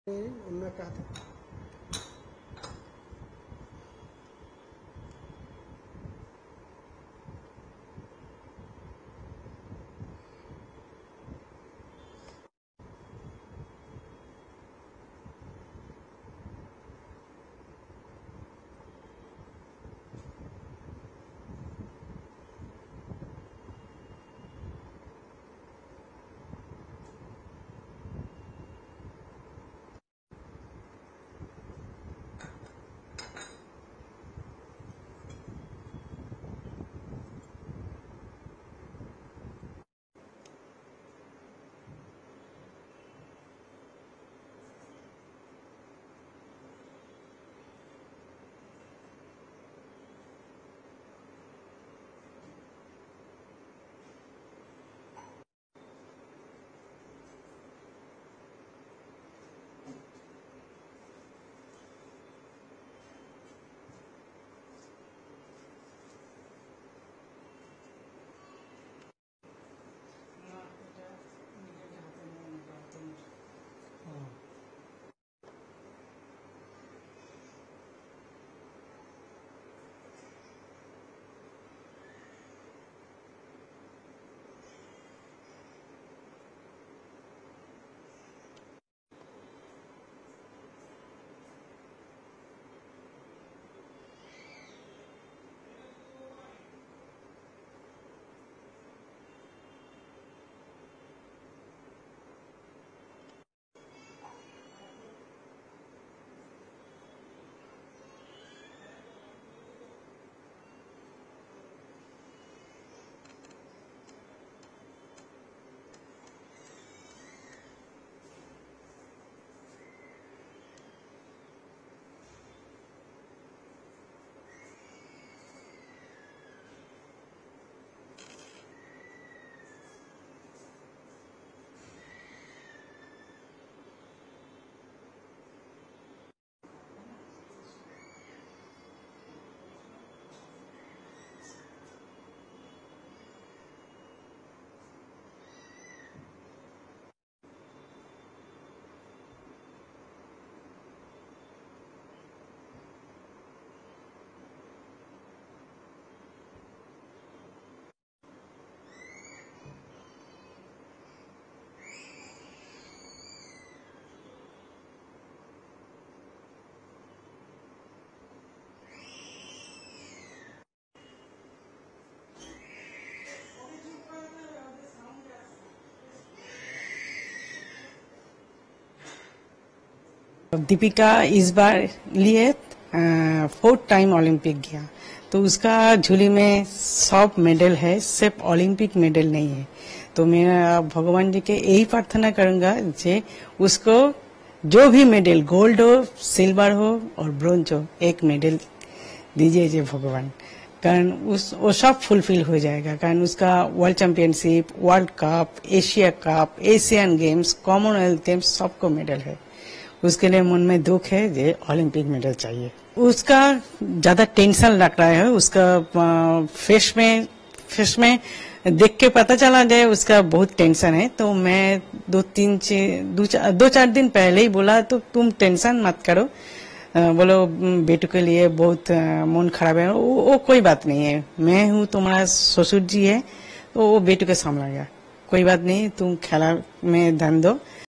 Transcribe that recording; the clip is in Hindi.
उनने कहा था दीपिका इस बार लिए 4th टाइम ओलंपिक गया। तो उसका झोली में सब मेडल है, सिर्फ ओलंपिक मेडल नहीं है। तो मैं भगवान जी के यही प्रार्थना करूंगा जे उसको जो भी मेडल, गोल्ड हो, सिल्वर हो और ब्रोंज हो, एक मेडल दीजिए जे भगवान। कारण वो सब फुलफिल हो जाएगा। कारण उसका world championship, world cup, Asia cup, Asian games, Commonwealth games सबको मेडल है। उसके लिए मन में दुख है जे ओलंपिक मेडल चाहिए। उसका ज्यादा टेंशन लग रहा है। उसका फेस में देख के पता चला जाए उसका बहुत टेंशन है। तो मैं 2-4 दिन पहले ही बोला तो तुम टेंशन मत करो, बोलो बेटू के लिए बहुत मन खराब है। वो कोई बात नहीं है, मैं हूँ, तुम्हारा ससुर जी है, तो वो बेटू के संभालेगा, कोई बात नहीं, तुम खेला में ध्यान दो।